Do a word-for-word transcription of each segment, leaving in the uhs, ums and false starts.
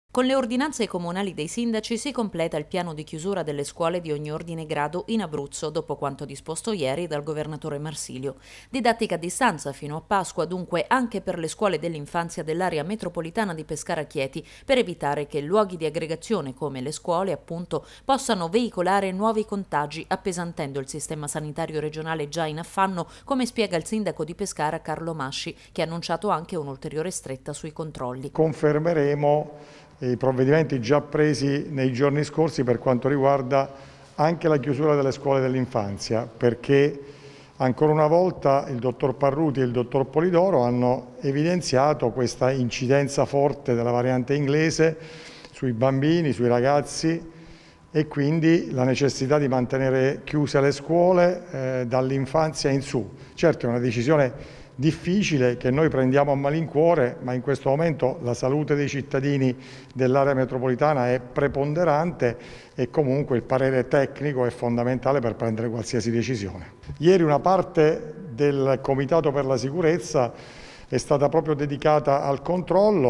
Con le ordinanze comunali dei sindaci si completa il piano di chiusura delle scuole di ogni ordine e grado in Abruzzo, dopo quanto disposto ieri dal governatore Marsilio. Didattica a distanza fino a Pasqua, dunque, anche per le scuole dell'infanzia dell'area metropolitana di Pescara Chieti, per evitare che luoghi di aggregazione come le scuole, appunto, possano veicolare nuovi contagi, appesantendo il sistema sanitario regionale già in affanno, come spiega il sindaco di Pescara Carlo Masci, che ha annunciato anche un'ulteriore stretta sui controlli. Confermeremo i provvedimenti già presi nei giorni scorsi per quanto riguarda anche la chiusura delle scuole dell'infanzia, perché ancora una volta il dottor Parruti e il dottor Polidoro hanno evidenziato questa incidenza forte della variante inglese sui bambini, sui ragazzi, e quindi la necessità di mantenere chiuse le scuole eh, dall'infanzia in su. Certo, è una decisione difficile che noi prendiamo a malincuore, ma in questo momento la salute dei cittadini dell'area metropolitana è preponderante e comunque il parere tecnico è fondamentale per prendere qualsiasi decisione. Ieri una parte del Comitato per la Sicurezza è stata proprio dedicata al controllo.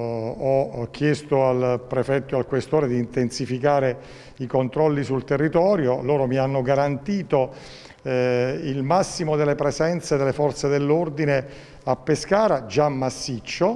Ho chiesto al prefetto e al questore di intensificare i controlli sul territorio, loro mi hanno garantito Eh, il massimo delle presenze delle forze dell'ordine a Pescara, già massiccio,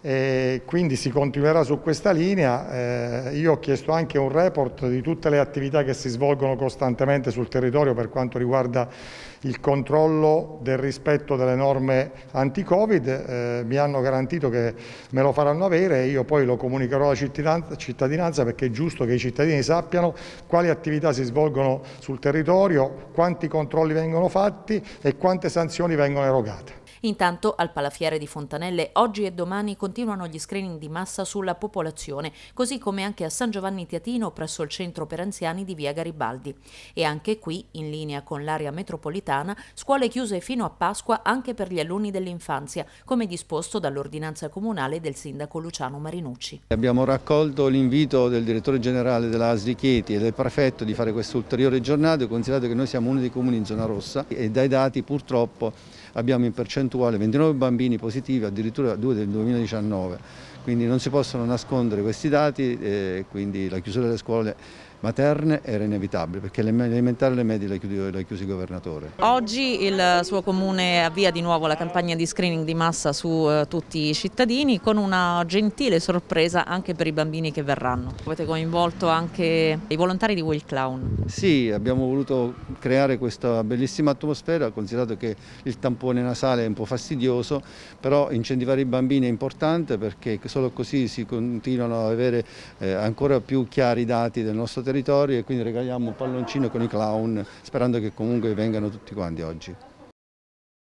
e quindi si continuerà su questa linea. Eh, io ho chiesto anche un report di tutte le attività che si svolgono costantemente sul territorio per quanto riguarda il controllo del rispetto delle norme anti-Covid. Eh, mi hanno garantito che me lo faranno avere e io poi lo comunicherò alla cittadinanza, perché è giusto che i cittadini sappiano quali attività si svolgono sul territorio, quanti controlli vengono fatti e quante sanzioni vengono erogate. Intanto al Palafiere di Fontanelle oggi e domani continuano gli screening di massa sulla popolazione, così come anche a San Giovanni Teatino presso il centro per anziani di via Garibaldi. E anche qui, in linea con l'area metropolitana, scuole chiuse fino a Pasqua anche per gli alunni dell'infanzia, come disposto dall'ordinanza comunale del sindaco Luciano Marinucci. Abbiamo raccolto l'invito del direttore generale dell'A S L di Chieti e del prefetto di fare queste ulteriori giornate, considerato che noi siamo uno dei comuni in zona rossa e dai dati purtroppo abbiamo in percentuale ventinove bambini positivi, addirittura due del duemiladiciannove, quindi non si possono nascondere questi dati e quindi la chiusura delle scuole materne era inevitabile, perché le elementari e le medie le ha chiusi il governatore. Oggi il suo comune avvia di nuovo la campagna di screening di massa su uh, tutti i cittadini, con una gentile sorpresa anche per i bambini che verranno. Avete coinvolto anche i volontari di Will Clown? Sì, abbiamo voluto creare questa bellissima atmosfera, considerato che il tampone nasale è un po' fastidioso, però incentivare i bambini è importante, perché solo così si continuano ad avere eh, ancora più chiari i dati del nostro territorio, e quindi regaliamo un palloncino con i clown, sperando che comunque vengano tutti quanti oggi.